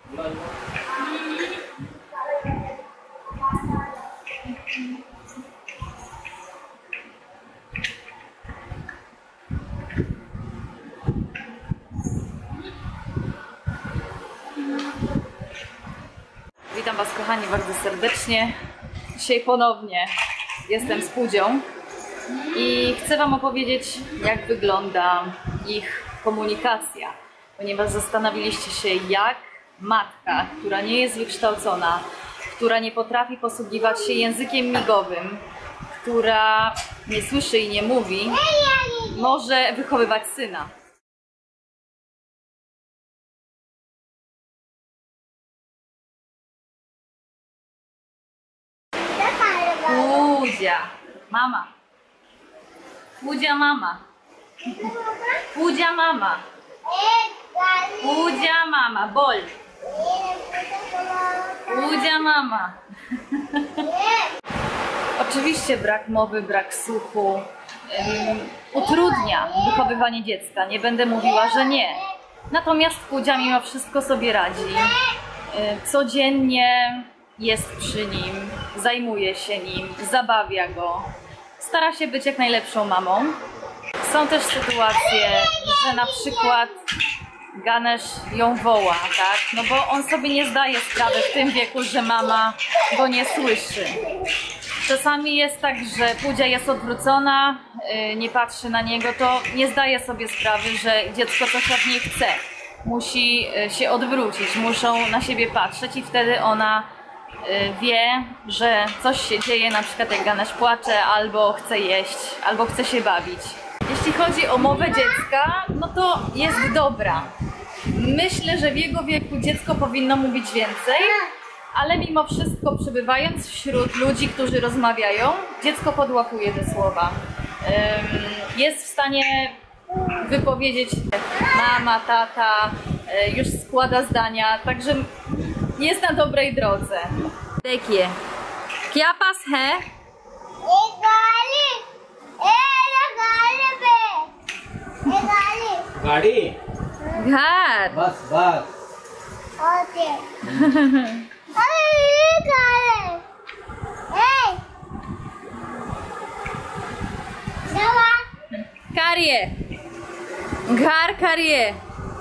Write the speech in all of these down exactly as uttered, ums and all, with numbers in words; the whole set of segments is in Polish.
Witam Was, kochani, bardzo serdecznie. Dzisiaj ponownie jestem z Pudzią i chcę Wam opowiedzieć, jak wygląda ich komunikacja, ponieważ zastanowiliście się, jak matka, która nie jest wykształcona, która nie potrafi posługiwać się językiem migowym, która nie słyszy i nie mówi, może wychowywać syna. Pudzia, mama. Pudzia, mama. Pudzia, mama. Pudzia, mama. Bol. Pudzia, mama. Oczywiście brak mowy, brak słuchu um, utrudnia wychowywanie dziecka. Nie będę mówiła, że nie. Natomiast Pudzia mimo wszystko sobie radzi. Codziennie jest przy nim, zajmuje się nim, zabawia go, stara się być jak najlepszą mamą. Są też sytuacje, że na przykład Ganesz ją woła, tak? No bo on sobie nie zdaje sprawy w tym wieku, że mama go nie słyszy. Czasami jest tak, że Pudzia jest odwrócona, nie patrzy na niego, to nie zdaje sobie sprawy, że dziecko coś od niej chce. Musi się odwrócić, muszą na siebie patrzeć i wtedy ona wie, że coś się dzieje, na przykład jak Ganesz płacze, albo chce jeść, albo chce się bawić. Jeśli chodzi o mowę dziecka, no to jest dobra. Myślę, że w jego wieku dziecko powinno mówić więcej, ale mimo wszystko, przebywając wśród ludzi, którzy rozmawiają, dziecko podłapuje te słowa. Jest w stanie wypowiedzieć mama, tata, już składa zdania, także jest na dobrej drodze. Dekje. Kya pas hai? Ek gali. Ek gali pe. Ek gali. गाड़ी Ghar. बस बस Okay. Hey, gali. Hey. Dawa. Karje. Ghar karje.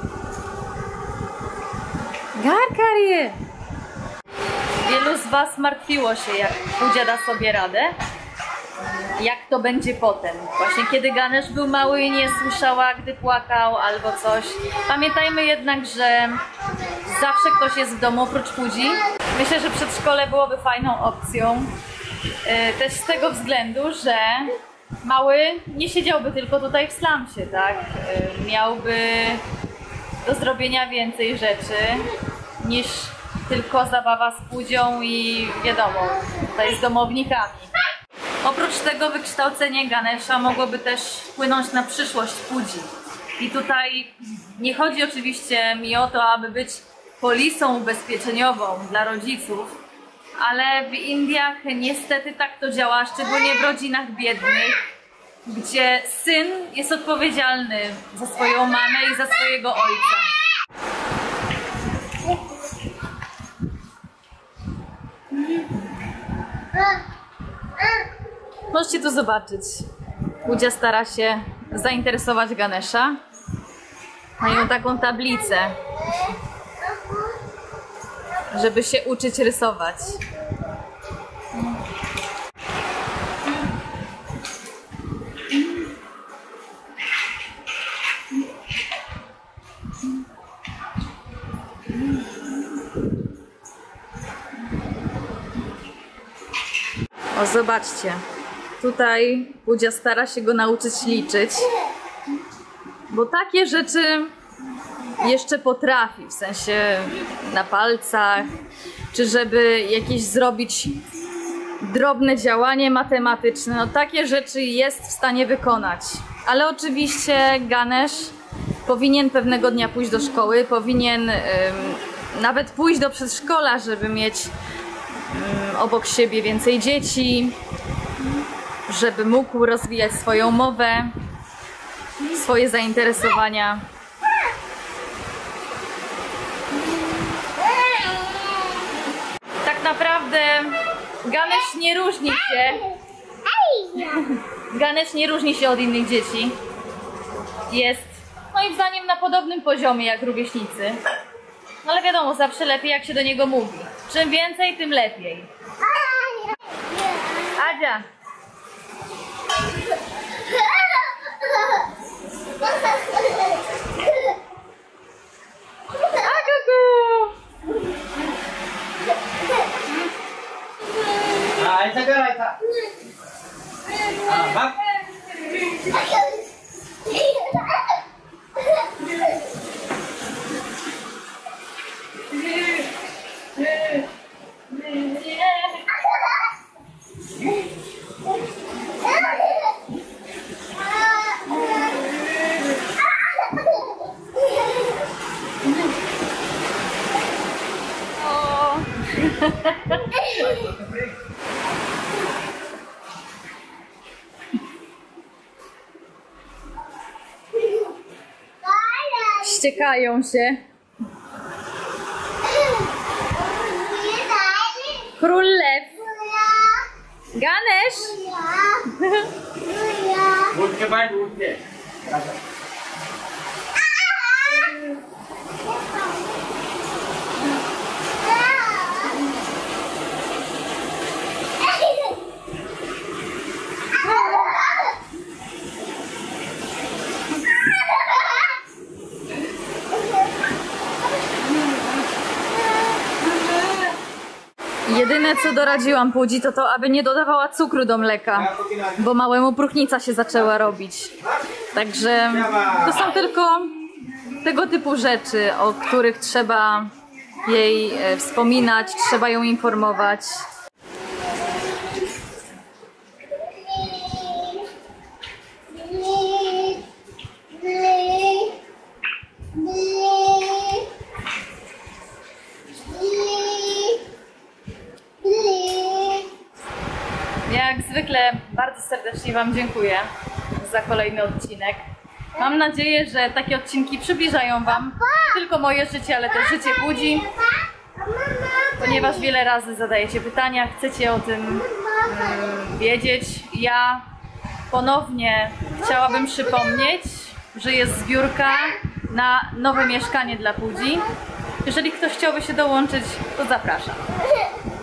Ghar karje. Wielu z Was martwiło się, jak Pudzia da sobie radę, jak to będzie potem. Właśnie kiedy Ganesz był mały i nie słyszała, gdy płakał albo coś. Pamiętajmy jednak, że zawsze ktoś jest w domu oprócz Pudzi. Myślę, że przedszkole byłoby fajną opcją. Też z tego względu, że mały nie siedziałby tylko tutaj w slumsie, tak? Miałby do zrobienia więcej rzeczy niż tylko zabawa z Pudzią i wiadomo, tutaj z domownikami. Oprócz tego wykształcenie Ganesza mogłoby też wpłynąć na przyszłość Pudzi. I tutaj nie chodzi oczywiście mi o to, aby być polisą ubezpieczeniową dla rodziców, ale w Indiach niestety tak to działa, szczególnie w rodzinach biednych, gdzie syn jest odpowiedzialny za swoją mamę i za swojego ojca. Możecie tu zobaczyć. Pudzia stara się zainteresować Ganesza. Mają taką tablicę, żeby się uczyć rysować. O, zobaczcie. Tutaj Pudzia stara się go nauczyć liczyć, bo takie rzeczy jeszcze potrafi, w sensie na palcach, czy żeby jakieś zrobić drobne działanie matematyczne. No takie rzeczy jest w stanie wykonać. Ale oczywiście Ganesz powinien pewnego dnia pójść do szkoły, powinien ym, nawet pójść do przedszkola, żeby mieć ym, obok siebie więcej dzieci, żeby mógł rozwijać swoją mowę, swoje zainteresowania. naprawdę Ganesh nie różni się. Ganesh nie różni się od innych dzieci. Jest moim zdaniem na podobnym poziomie jak rówieśnicy. No ale wiadomo, zawsze lepiej jak się do niego mówi. Czym więcej, tym lepiej. Adzia! A kuku! Ah, ऐसा कर ऐसा हाँ भाग Ściekają się. Król lew. Ganesh! उठ के बैठ उठ के Jedyne co doradziłam Pudzi to to, aby nie dodawała cukru do mleka, bo małemu próchnica się zaczęła robić. Także to są tylko tego typu rzeczy, o których trzeba jej e, wspominać, trzeba ją informować. Jak zwykle bardzo serdecznie Wam dziękuję za kolejny odcinek. Mam nadzieję, że takie odcinki przybliżają Wam nie tylko moje życie, ale też życie Pudzi, ponieważ wiele razy zadajecie pytania, chcecie o tym um, wiedzieć. Ja ponownie chciałabym przypomnieć, że jest zbiórka na nowe mieszkanie dla Pudzi. Jeżeli ktoś chciałby się dołączyć, to zapraszam.